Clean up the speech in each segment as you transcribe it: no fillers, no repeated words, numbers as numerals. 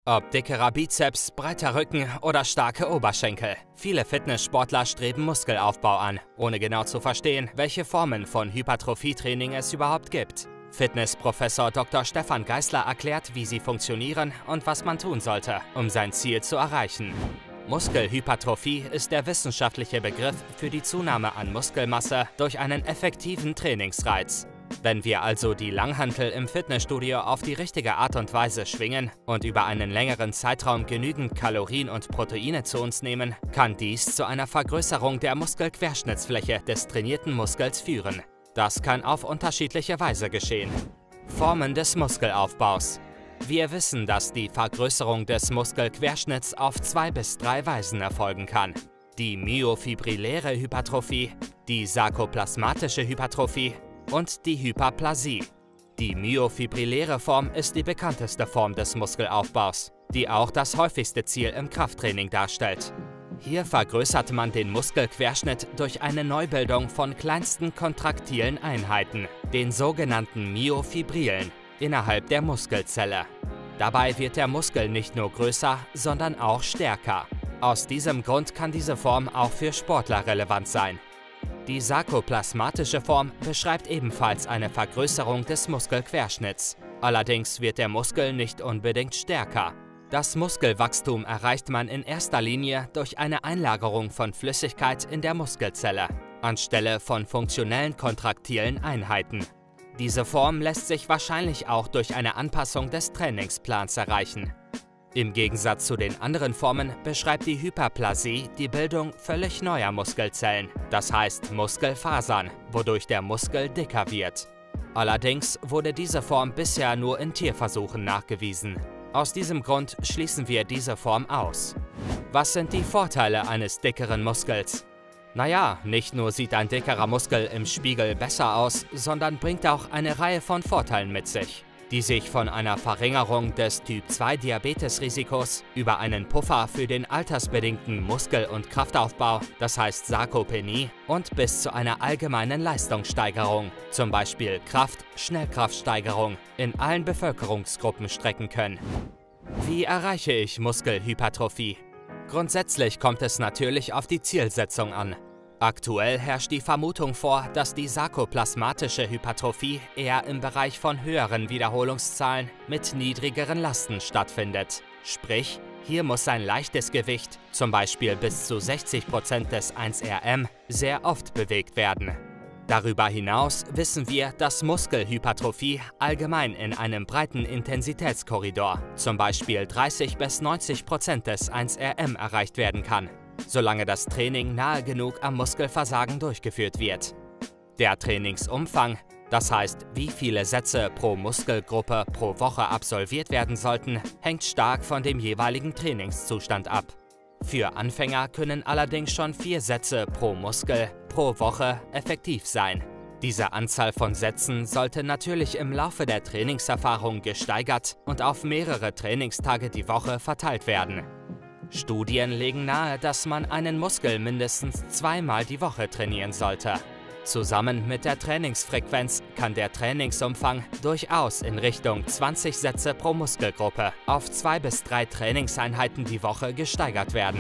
Ob dickerer Bizeps, breiter Rücken oder starke Oberschenkel. Viele Fitnesssportler streben Muskelaufbau an, ohne genau zu verstehen, welche Formen von Hypertrophietraining es überhaupt gibt. Fitnessprofessor Dr. Stefan Geisler erklärt, wie sie funktionieren und was man tun sollte, um sein Ziel zu erreichen. Muskelhypertrophie ist der wissenschaftliche Begriff für die Zunahme an Muskelmasse durch einen effektiven Trainingsreiz. Wenn wir also die Langhantel im Fitnessstudio auf die richtige Art und Weise schwingen und über einen längeren Zeitraum genügend Kalorien und Proteine zu uns nehmen, kann dies zu einer Vergrößerung der Muskelquerschnittsfläche des trainierten Muskels führen. Das kann auf unterschiedliche Weise geschehen. Formen des Muskelaufbaus. Wir wissen, dass die Vergrößerung des Muskelquerschnitts auf 2 bis 3 Weisen erfolgen kann. Die myofibrilläre Hypertrophie, die sarkoplasmatische Hypertrophie und die Hyperplasie. Die myofibrilläre Form ist die bekannteste Form des Muskelaufbaus, die auch das häufigste Ziel im Krafttraining darstellt. Hier vergrößert man den Muskelquerschnitt durch eine Neubildung von kleinsten kontraktilen Einheiten, den sogenannten Myofibrillen, innerhalb der Muskelzelle. Dabei wird der Muskel nicht nur größer, sondern auch stärker. Aus diesem Grund kann diese Form auch für Sportler relevant sein. Die sarkoplasmatische Form beschreibt ebenfalls eine Vergrößerung des Muskelquerschnitts. Allerdings wird der Muskel nicht unbedingt stärker. Das Muskelwachstum erreicht man in erster Linie durch eine Einlagerung von Flüssigkeit in der Muskelzelle, anstelle von funktionellen kontraktilen Einheiten. Diese Form lässt sich wahrscheinlich auch durch eine Anpassung des Trainingsplans erreichen. Im Gegensatz zu den anderen Formen beschreibt die Hyperplasie die Bildung völlig neuer Muskelzellen, das heißt Muskelfasern, wodurch der Muskel dicker wird. Allerdings wurde diese Form bisher nur in Tierversuchen nachgewiesen. Aus diesem Grund schließen wir diese Form aus. Was sind die Vorteile eines dickeren Muskels? Naja, nicht nur sieht ein dickerer Muskel im Spiegel besser aus, sondern bringt auch eine Reihe von Vorteilen mit sich, die sich von einer Verringerung des Typ-2-Diabetes-Risikos über einen Puffer für den altersbedingten Muskel- und Kraftaufbau, das heißt Sarkopenie, und bis zu einer allgemeinen Leistungssteigerung, zum Beispiel Schnellkraftsteigerung, in allen Bevölkerungsgruppen strecken können. Wie erreiche ich Muskelhypertrophie? Grundsätzlich kommt es natürlich auf die Zielsetzung an. Aktuell herrscht die Vermutung vor, dass die sarkoplasmatische Hypertrophie eher im Bereich von höheren Wiederholungszahlen mit niedrigeren Lasten stattfindet. Sprich, hier muss ein leichtes Gewicht, zum Beispiel bis zu 60% des 1RM, sehr oft bewegt werden. Darüber hinaus wissen wir, dass Muskelhypertrophie allgemein in einem breiten Intensitätskorridor, zum Beispiel 30 bis 90% des 1RM, erreicht werden kann, solange das Training nahe genug am Muskelversagen durchgeführt wird. Der Trainingsumfang, das heißt, wie viele Sätze pro Muskelgruppe pro Woche absolviert werden sollten, hängt stark von dem jeweiligen Trainingszustand ab. Für Anfänger können allerdings schon 4 Sätze pro Muskel pro Woche effektiv sein. Diese Anzahl von Sätzen sollte natürlich im Laufe der Trainingserfahrung gesteigert und auf mehrere Trainingstage die Woche verteilt werden. Studien legen nahe, dass man einen Muskel mindestens 2-mal die Woche trainieren sollte. Zusammen mit der Trainingsfrequenz kann der Trainingsumfang durchaus in Richtung 20 Sätze pro Muskelgruppe auf 2 bis 3 Trainingseinheiten die Woche gesteigert werden.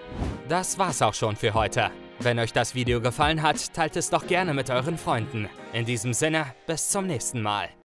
Das war's auch schon für heute. Wenn euch das Video gefallen hat, teilt es doch gerne mit euren Freunden. In diesem Sinne, bis zum nächsten Mal.